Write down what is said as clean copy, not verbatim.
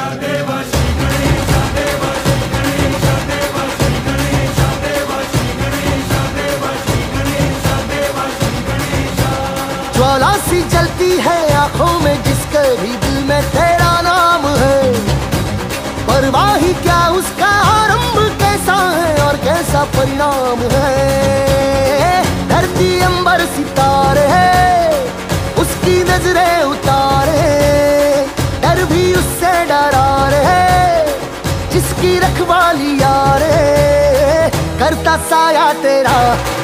ज्वाला सी जलती है आंखों में जिसके भी दिल में तेरा नाम है। परवाही क्या उसका आरंभ कैसा है और कैसा परिणाम है। धरती अंबर सितारे है उसकी नजरें उतारे, डर भी उससे डरा रहे जिसकी रखवाली यार करता साया तेरा